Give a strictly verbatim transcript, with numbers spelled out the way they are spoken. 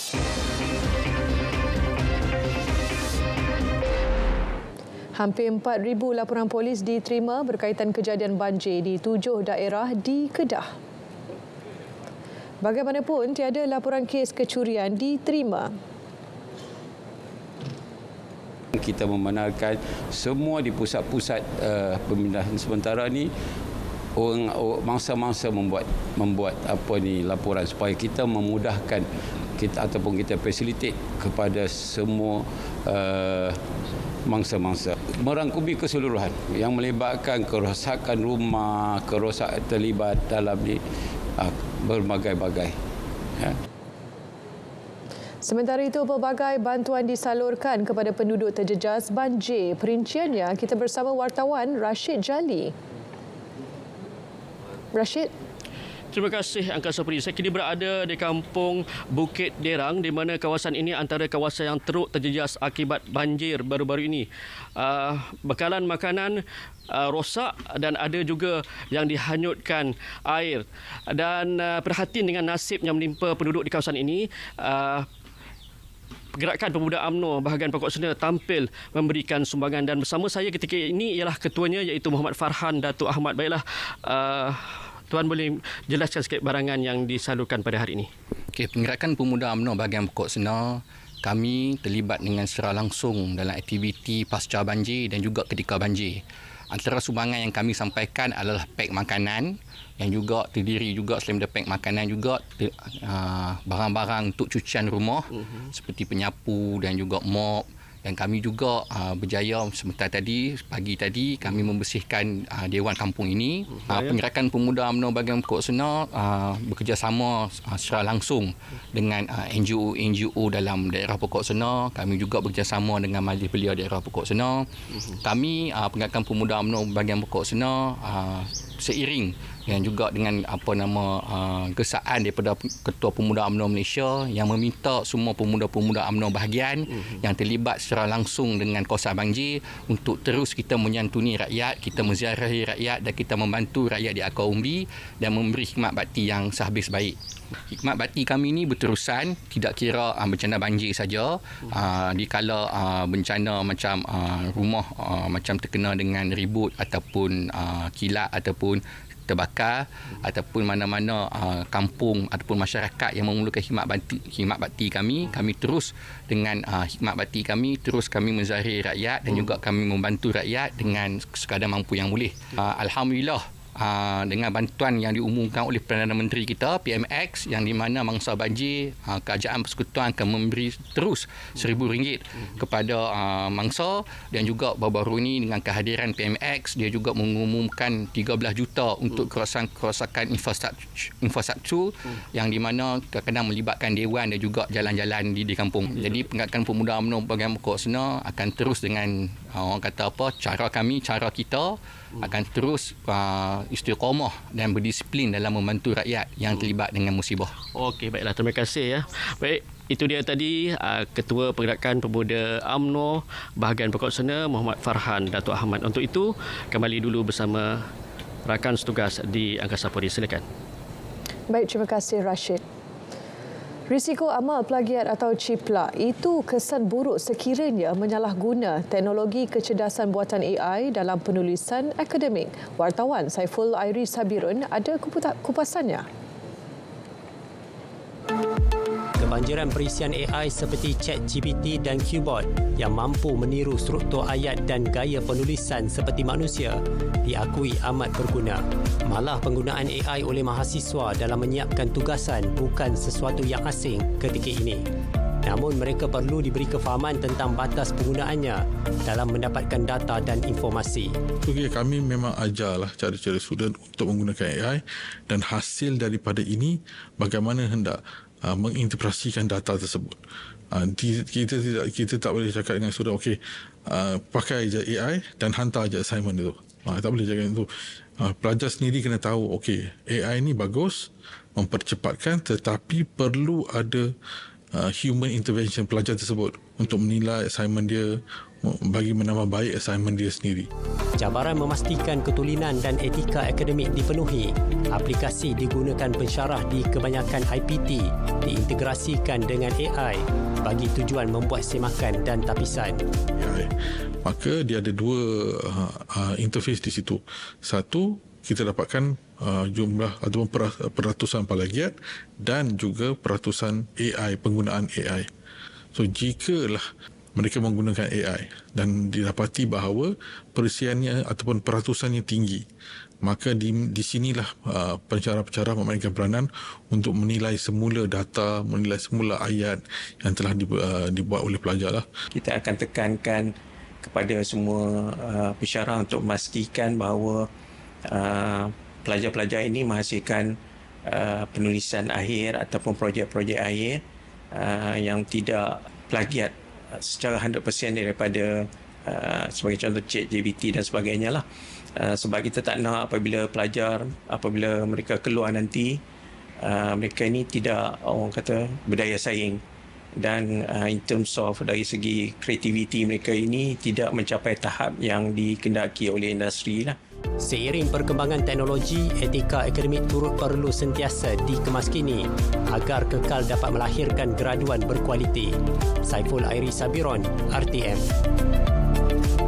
Hampir empat ribu laporan polis diterima berkaitan kejadian banjir di tujuh daerah di Kedah. Bagaimanapun, tiada laporan kes kecurian diterima. Kita membenarkan semua di pusat-pusat uh, pemindahan sementara ni orang mangsa-mangsa membuat membuat apa ni laporan supaya kita memudahkan kita ataupun kita facilitate kepada semua uh, mangsa-mangsa, merangkumi keseluruhan yang melibatkan kerosakan rumah, kerosakan terlibat dalam ni uh, berbagai-bagai. Ya. Sementara itu, pelbagai bantuan disalurkan kepada penduduk terjejas banjir. Perinciannya kita bersama wartawan Rashid Jali. Rashid. Terima kasih Angkasa Puri. Saya kini berada di kampung Bukit Derang di mana kawasan ini antara kawasan yang teruk terjejas akibat banjir baru-baru ini. Uh, bekalan makanan uh, rosak dan ada juga yang dihanyutkan air. Dan uh, perhatian dengan nasib yang menimpa penduduk di kawasan ini, uh, Gerakan Pemuda UMNO bahagian Pokok Sena tampil memberikan sumbangan, dan bersama saya ketika ini ialah ketuanya iaitu Muhammad Farhan Datuk Ahmad. Baiklah, uh, Tuan boleh jelaskan sikit barangan yang disalurkan pada hari ini? Okey, Gerakan Pemuda UMNO bahagian Pokok Sena, kami terlibat dengan secara langsung dalam aktiviti pasca banjir dan juga ketika banjir. Antara sumbangan yang kami sampaikan adalah pek makanan yang juga terdiri juga selain daripada pek makanan juga uh, barang-barang untuk cucian rumah uh-huh. seperti penyapu dan juga mop. Dan kami juga uh, berjaya sebentar tadi, pagi tadi kami membersihkan uh, Dewan Kampung ini. Uh, Penggerakan Pemuda UMNO bahagian Pokok Sena uh, bekerjasama uh, secara langsung dengan uh, N G O-N G O dalam daerah Pokok Sena. Kami juga bekerjasama dengan Majlis Belia daerah Pokok Sena. Kami, uh, Penggerakan Pemuda UMNO bahagian Pokok Sena, uh, seiring dan juga dengan apa nama uh, gesaan daripada Ketua Pemuda UMNO Malaysia yang meminta semua pemuda-pemuda UMNO bahagian uh-huh. yang terlibat secara langsung dengan kawasan banjir untuk terus kita menyantuni rakyat, kita menziarahi rakyat dan kita membantu rakyat di akar umbi dan memberi khidmat bakti yang sehabis baik. Khidmat bakti kami ini berterusan, tidak kira uh, bencana banjir saja, uh, dikala uh, bencana macam uh, rumah uh, macam terkena dengan ribut ataupun uh, kilat ataupun terbakar hmm. ataupun mana-mana uh, kampung ataupun masyarakat yang memerlukan khidmat bakti, khidmat bakti kami, kami terus dengan uh, khidmat bakti kami terus kami menzahiri rakyat dan hmm. juga kami membantu rakyat dengan sekadar mampu yang boleh. Uh, Alhamdulillah, Uh, dengan bantuan yang diumumkan oleh Perdana Menteri kita P M X yang di mana mangsa banjir, uh, Kerajaan Persekutuan akan memberi terus seribu ringgit kepada uh, mangsa, dan juga baru-baru ini dengan kehadiran P M X dia juga mengumumkan tiga belas juta untuk kerosakan infrastruktur, infrastruktur yang di mana kadang-kadang melibatkan dewan dan juga jalan-jalan di, di kampung. Jadi Penggerakan Pemuda UMNO bahagian Pokok Sena akan terus dengan uh, orang kata apa cara kami, cara kita akan terus uh, istiqamah dan berdisiplin dalam membantu rakyat yang terlibat dengan musibah. Okey, baiklah, terima kasih ya. Baik, itu dia tadi uh, Ketua Pergerakan Pemuda UMNO bahagian Pokok Sena Muhammad Farhan Datuk Ahmad. Untuk itu, kembali dulu bersama rakan setugas di Angkasa Puri. Silakan. Baik, terima kasih Rashid. Risiko amal plagiat atau ciplak itu kesan buruk sekiranya menyalahguna teknologi kecerdasan buatan A I dalam penulisan akademik. Wartawan Saiful Airi Sabirun ada kupasannya. Kebanjiran perisian A I seperti ChatGPT dan Qbot yang mampu meniru struktur ayat dan gaya penulisan seperti manusia diakui amat berguna. Malah penggunaan A I oleh mahasiswa dalam menyiapkan tugasan bukan sesuatu yang asing ketika ini. Namun mereka perlu diberi kefahaman tentang batas penggunaannya dalam mendapatkan data dan informasi. Okay, kami memang ajarlah cara-cara student untuk menggunakan A I, dan hasil daripada ini bagaimana hendak Uh, menginterpretasikan data tersebut. Uh, kita tidak kita tak boleh cakap dengan student okey, uh, pakai je A I dan hantar je assignment itu. Uh, tak boleh cakap itu. Uh, pelajar sendiri kena tahu okey, A I ni bagus mempercepatkan, tetapi perlu ada uh, human intervention pelajar tersebut untuk menilai assignment dia, bagi menambah baik assignment dia sendiri. Cabaran memastikan ketulinan dan etika akademik dipenuhi. Aplikasi digunakan pensyarah di kebanyakan I P T diintegrasikan dengan A I bagi tujuan membuat semakan dan tapisan. A I. Maka dia ada dua uh, interface di situ. Satu, kita dapatkan uh, jumlah ataupun peratusan plagiat dan juga peratusan A I, penggunaan A I. So jikalah mereka menggunakan A I dan didapati bahawa perisiannya ataupun peratusannya tinggi, maka di, di sinilah uh, pensyarah-pensyarah memainkan peranan untuk menilai semula data, menilai semula ayat yang telah dibu, uh, dibuat oleh pelajar lah. Kita akan tekankan kepada semua uh, pensyarah untuk memastikan bahawa uh, pelajar-pelajar ini menghasilkan uh, penulisan akhir ataupun projek-projek akhir uh, yang tidak plagiat secara one hundred percent daripada uh, sebagai contoh ChatGPT dan sebagainya lah. Uh, sebab kita tak nak apabila pelajar, apabila mereka keluar nanti, uh, mereka ini tidak, orang kata, berdaya saing. Dan uh, in terms of dari segi kreativiti mereka ini tidak mencapai tahap yang dikendaki oleh industri lah. Seiring perkembangan teknologi, etika akademik turut perlu sentiasa dikemaskini agar kekal dapat melahirkan graduan berkualiti. Saiful Airi Sabiron, R T M.